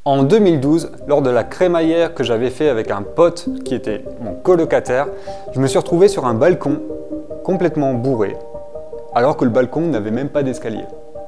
En 2012, lors de la crémaillère que j'avais fait avec un pote qui était mon colocataire, je me suis retrouvé sur un balcon complètement bourré, alors que le balcon n'avait même pas d'escalier.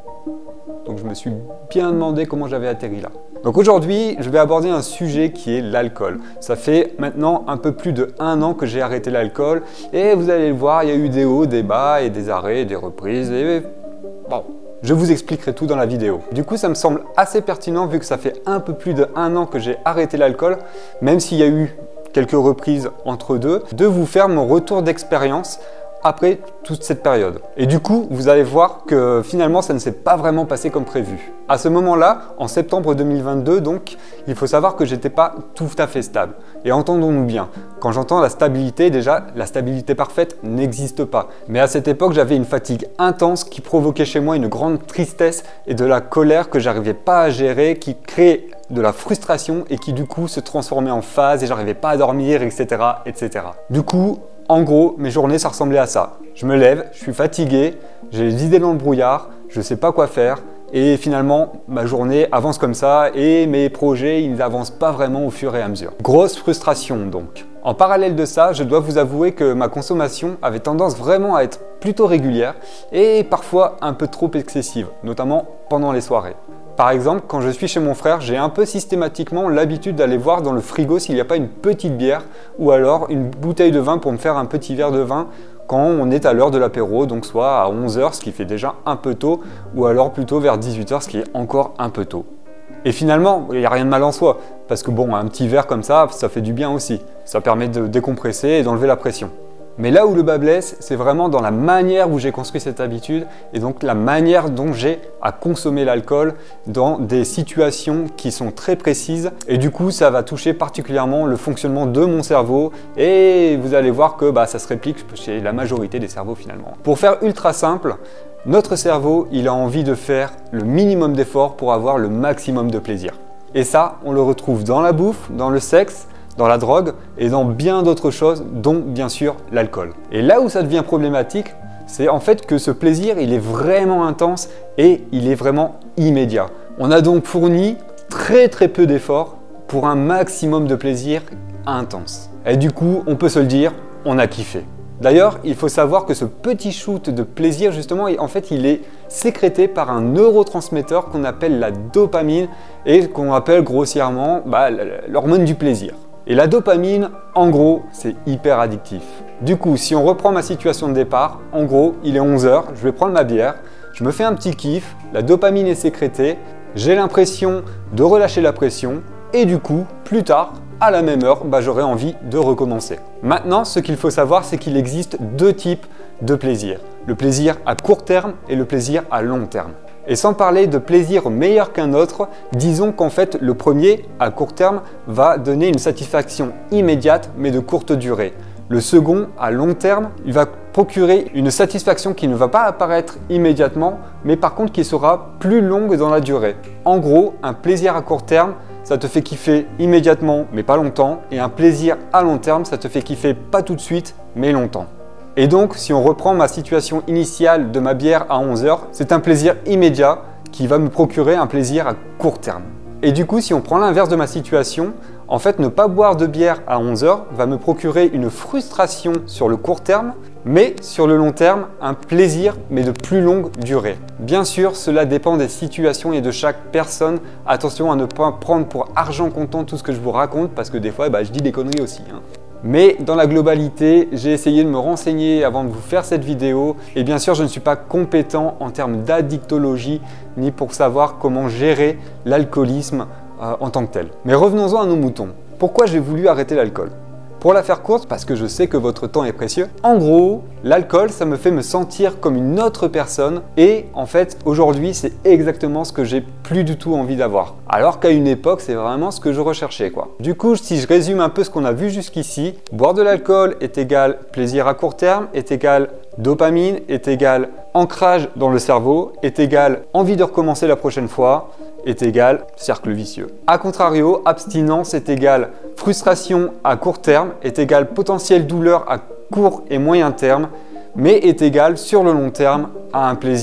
Donc je me suis bien demandé comment j'avais atterri là. Donc aujourd'hui, je vais aborder un sujet qui est l'alcool. Ça fait maintenant un peu plus de 1 an que j'ai arrêté l'alcool et vous allez le voir, il y a eu des hauts, des bas et des arrêts, des reprises et bon. Je vous expliquerai tout dans la vidéo. Du coup, ça me semble assez pertinent vu que ça fait un peu plus de 1 an que j'ai arrêté l'alcool, même s'il y a eu quelques reprises entre deux, de vous faire mon retour d'expérience après toute cette période. Et du coup, vous allez voir que finalement, ça ne s'est pas vraiment passé comme prévu. À ce moment-là, en septembre 2022, donc, il faut savoir que j'étais pas tout à fait stable. Et entendons-nous bien, quand j'entends la stabilité, déjà, la stabilité parfaite n'existe pas. Mais à cette époque, j'avais une fatigue intense qui provoquait chez moi une grande tristesse et de la colère que j'arrivais pas à gérer, qui créait de la frustration et qui du coup se transformait en phase et j'arrivais pas à dormir, etc., etc. Du coup, en gros, mes journées, ça ressemblait à ça. Je me lève, je suis fatigué, j'ai les idées dans le brouillard, je ne sais pas quoi faire et finalement, ma journée avance comme ça et mes projets, ils n'avancent pas vraiment au fur et à mesure. Grosse frustration donc. En parallèle de ça, je dois vous avouer que ma consommation avait tendance vraiment à être plutôt régulière et parfois un peu trop excessive, notamment pendant les soirées. Par exemple, quand je suis chez mon frère, j'ai un peu systématiquement l'habitude d'aller voir dans le frigo s'il n'y a pas une petite bière ou alors une bouteille de vin pour me faire un petit verre de vin quand on est à l'heure de l'apéro, donc soit à 11 h, ce qui fait déjà un peu tôt, ou alors plutôt vers 18 h, ce qui est encore un peu tôt. Et finalement, il n'y a rien de mal en soi, parce que bon, un petit verre comme ça fait du bien aussi. Ça permet de décompresser et d'enlever la pression. Mais là où le bas blesse, c'est vraiment dans la manière où j'ai construit cette habitude et donc la manière dont j'ai à consommer l'alcool dans des situations qui sont très précises et du coup ça va toucher particulièrement le fonctionnement de mon cerveau et vous allez voir que ça se réplique chez la majorité des cerveaux finalement. Pour faire ultra simple, notre cerveau il a envie de faire le minimum d'efforts pour avoir le maximum de plaisir. Et ça, on le retrouve dans la bouffe, dans le sexe, dans la drogue et dans bien d'autres choses, dont bien sûr l'alcool. Et là où ça devient problématique, c'est en fait que ce plaisir, il est vraiment intense et il est vraiment immédiat. On a donc fourni très peu d'efforts pour un maximum de plaisir intense. Et du coup, on peut se le dire, on a kiffé. D'ailleurs, il faut savoir que ce petit shoot de plaisir, justement, en fait, il est sécrété par un neurotransmetteur qu'on appelle la dopamine et qu'on appelle grossièrement l'hormone du plaisir. Et la dopamine, en gros, c'est hyper addictif. Du coup, si on reprend ma situation de départ, en gros, il est 11 h, je vais prendre ma bière, je me fais un petit kiff, la dopamine est sécrétée, j'ai l'impression de relâcher la pression et du coup, plus tard, à la même heure, j'aurai envie de recommencer. Maintenant, ce qu'il faut savoir, c'est qu'il existe 2 types de plaisir. Le plaisir à court terme et le plaisir à long terme. Et sans parler de plaisir meilleur qu'un autre, disons qu'en fait le premier, à court terme, va donner une satisfaction immédiate mais de courte durée. Le second, à long terme, il va procurer une satisfaction qui ne va pas apparaître immédiatement, mais par contre qui sera plus longue dans la durée. En gros, un plaisir à court terme, ça te fait kiffer immédiatement mais pas longtemps, et un plaisir à long terme, ça te fait kiffer pas tout de suite mais longtemps. Et donc, si on reprend ma situation initiale de ma bière à 11 h, c'est un plaisir immédiat qui va me procurer un plaisir à court terme. Et du coup, si on prend l'inverse de ma situation, en fait, ne pas boire de bière à 11 h va me procurer une frustration sur le court terme, mais sur le long terme, un plaisir, mais de plus longue durée. Bien sûr, cela dépend des situations et de chaque personne. Attention à ne pas prendre pour argent comptant tout ce que je vous raconte, parce que des fois, je dis des conneries aussi. Mais dans la globalité, j'ai essayé de me renseigner avant de vous faire cette vidéo et bien sûr je ne suis pas compétent en termes d'addictologie ni pour savoir comment gérer l'alcoolisme en tant que tel. Mais revenons-en à nos moutons. Pourquoi j'ai voulu arrêter l'alcool ? Pour la faire courte, parce que je sais que votre temps est précieux, en gros, l'alcool, ça me fait me sentir comme une autre personne et en fait, aujourd'hui, c'est exactement ce que j'ai plus du tout envie d'avoir. Alors qu'à une époque, c'est vraiment ce que je recherchais, quoi. Du coup, si je résume un peu ce qu'on a vu jusqu'ici, boire de l'alcool est égal plaisir à court terme, est égal dopamine, est égal ancrage dans le cerveau, est égal envie de recommencer la prochaine fois, est égal cercle vicieux. A contrario, abstinence est égal frustration à court terme, est égal potentielle douleur à court et moyen terme, mais est égal sur le long terme à un plaisir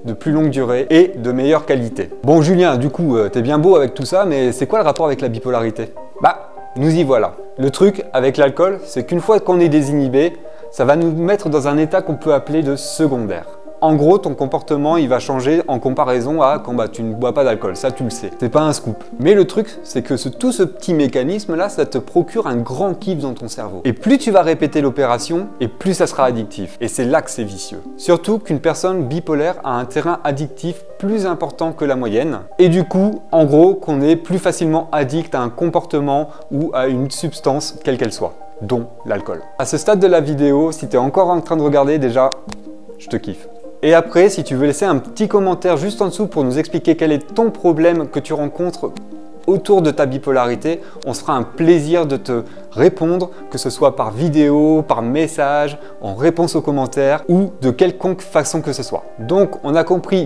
de plus longue durée et de meilleure qualité. Bon Julien, du coup, t'es bien beau avec tout ça, mais c'est quoi le rapport avec la bipolarité? Bah, nous y voilà. Le truc avec l'alcool, c'est qu'une fois qu'on est désinhibé, ça va nous mettre dans un état qu'on peut appeler de secondaire. En gros, ton comportement, il va changer en comparaison à quand tu ne bois pas d'alcool. Ça, tu le sais. C'est pas un scoop. Mais le truc, c'est que tout ce petit mécanisme-là, ça te procure un grand kiff dans ton cerveau. Et plus tu vas répéter l'opération, et plus ça sera addictif. Et c'est là que c'est vicieux. Surtout qu'une personne bipolaire a un terrain addictif plus important que la moyenne. Et du coup, en gros, qu'on est plus facilement addict à un comportement ou à une substance, quelle qu'elle soit, dont l'alcool. À ce stade de la vidéo, si tu es encore en train de regarder, déjà, je te kiffe. Et après, si tu veux laisser un petit commentaire juste en dessous pour nous expliquer quel est ton problème que tu rencontres autour de ta bipolarité, on se fera un plaisir de te répondre, que ce soit par vidéo, par message, en réponse aux commentaires ou de quelconque façon que ce soit. Donc, on a compris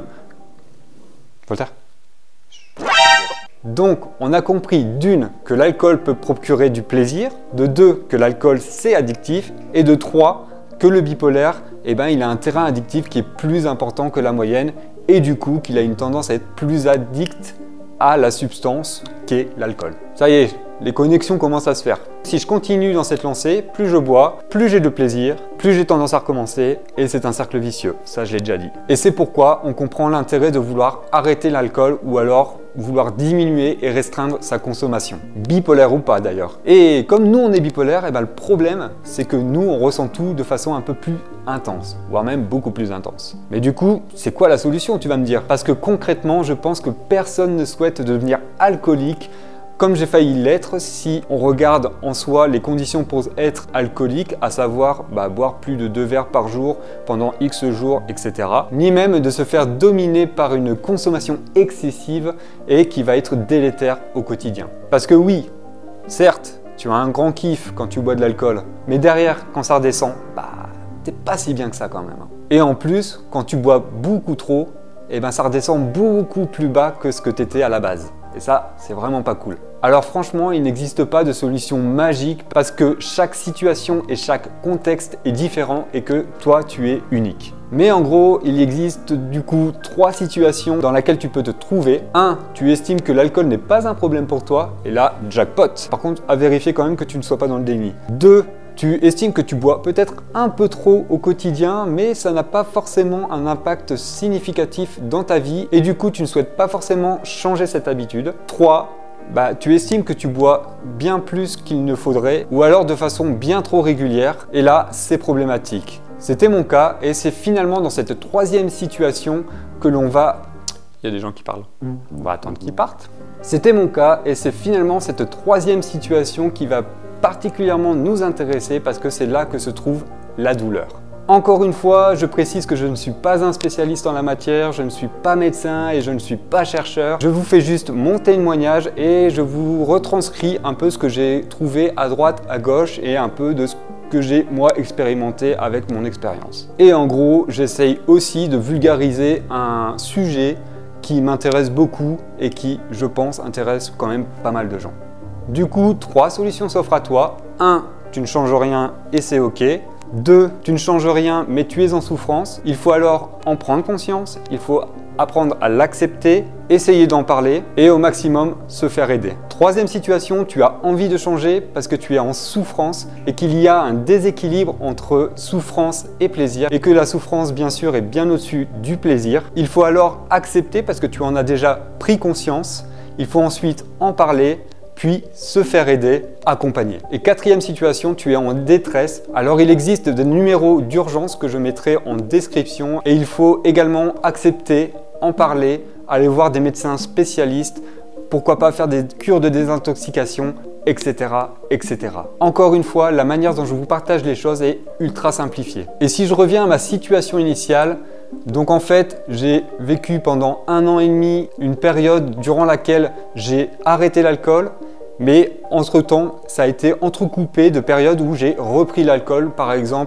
que l'alcool peut procurer du plaisir, de 2 que l'alcool c'est addictif et de 3 que le bipolaire, il a un terrain addictif qui est plus important que la moyenne et du coup qu'il a une tendance à être plus addict à la substance qu'est l'alcool. Ça y est, les connexions commencent à se faire. Si je continue dans cette lancée, plus je bois, plus j'ai de plaisir, plus j'ai tendance à recommencer et c'est un cercle vicieux, ça je l'ai déjà dit. Et c'est pourquoi on comprend l'intérêt de vouloir arrêter l'alcool ou alors vouloir diminuer et restreindre sa consommation. Bipolaire ou pas d'ailleurs. Et comme nous on est bipolaire, le problème c'est que nous on ressent tout de façon un peu plus intense, voire même beaucoup plus intense. Mais du coup, c'est quoi la solution tu vas me dire? Parce que concrètement, je pense que personne ne souhaite devenir alcoolique comme j'ai failli l'être si on regarde en soi les conditions pour être alcoolique, à savoir boire plus de 2 verres par jour pendant X jours, etc. Ni même de se faire dominer par une consommation excessive et qui va être délétère au quotidien. Parce que oui, certes, tu as un grand kiff quand tu bois de l'alcool, mais derrière, quand ça redescend, t'es pas si bien que ça quand même. Et en plus, quand tu bois beaucoup trop, ça redescend beaucoup plus bas que ce que tu étais à la base. Et ça, c'est vraiment pas cool. Alors franchement, il n'existe pas de solution magique parce que chaque situation et chaque contexte est différent et que toi, tu es unique. Mais en gros, il existe du coup 3 situations dans lesquelles tu peux te trouver. 1. Tu estimes que l'alcool n'est pas un problème pour toi et là, jackpot. Par contre, à vérifier quand même que tu ne sois pas dans le déni. 2. Tu estimes que tu bois peut-être un peu trop au quotidien, mais ça n'a pas forcément un impact significatif dans ta vie et du coup, tu ne souhaites pas forcément changer cette habitude. 3. Tu estimes que tu bois bien plus qu'il ne faudrait ou alors de façon bien trop régulière et là, c'est problématique. C'était mon cas et c'est finalement dans cette 3e situation que l'on va... Il y a des gens qui parlent. On va attendre qu'ils partent. C'était mon cas et c'est finalement cette 3e situation qui va particulièrement nous intéresser parce que c'est là que se trouve la douleur. Encore une fois, je précise que je ne suis pas un spécialiste en la matière, je ne suis pas médecin et je ne suis pas chercheur. Je vous fais juste mon témoignage et je vous retranscris un peu ce que j'ai trouvé à droite, à gauche et un peu de ce que j'ai moi expérimenté avec mon expérience. Et en gros, j'essaye aussi de vulgariser un sujet qui m'intéresse beaucoup et qui, je pense, intéresse quand même pas mal de gens. Du coup, 3 solutions s'offrent à toi. 1. Tu ne changes rien et c'est ok. 2. Tu ne changes rien mais tu es en souffrance. Il faut alors en prendre conscience. Il faut apprendre à l'accepter, essayer d'en parler et au maximum se faire aider. 3e situation, tu as envie de changer parce que tu es en souffrance et qu'il y a un déséquilibre entre souffrance et plaisir et que la souffrance bien sûr est bien au-dessus du plaisir. Il faut alors accepter parce que tu en as déjà pris conscience. Il faut ensuite en parler, puis se faire aider, accompagner. Et 4e situation, tu es en détresse. Alors il existe des numéros d'urgence que je mettrai en description et il faut également accepter, en parler, aller voir des médecins spécialistes, pourquoi pas faire des cures de désintoxication, etc., etc. Encore une fois, la manière dont je vous partage les choses est ultra simplifiée. Et si je reviens à ma situation initiale, donc en fait, j'ai vécu pendant 1 an et demi une période durant laquelle j'ai arrêté l'alcool, mais entre-temps, ça a été entrecoupé de périodes où j'ai repris l'alcool, par exemple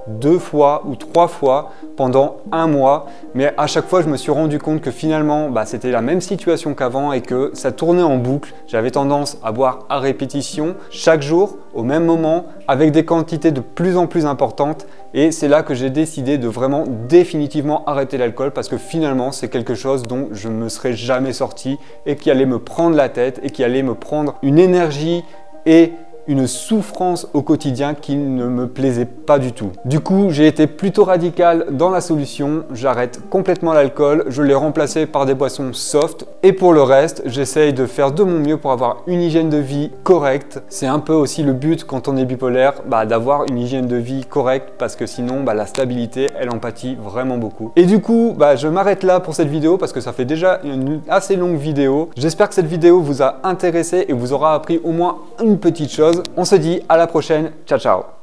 2 fois ou 3 fois pendant un mois, mais à chaque fois je me suis rendu compte que finalement c'était la même situation qu'avant et que ça tournait en boucle. J'avais tendance à boire à répétition chaque jour au même moment avec des quantités de plus en plus importantes, et c'est là que j'ai décidé de vraiment définitivement arrêter l'alcool parce que finalement c'est quelque chose dont je ne me serais jamais sorti et qui allait me prendre la tête et qui allait me prendre une énergie et une souffrance au quotidien qui ne me plaisait pas du tout. Du coup, j'ai été plutôt radical dans la solution. J'arrête complètement l'alcool, je l'ai remplacé par des boissons soft, et pour le reste, j'essaye de faire de mon mieux pour avoir une hygiène de vie correcte. C'est un peu aussi le but quand on est bipolaire, d'avoir une hygiène de vie correcte, parce que sinon la stabilité, elle en pâtit vraiment beaucoup. Et du coup, je m'arrête là pour cette vidéo parce que ça fait déjà une assez longue vidéo. J'espère que cette vidéo vous a intéressé et vous aura appris au moins une petite chose. On se dit à la prochaine, ciao ciao.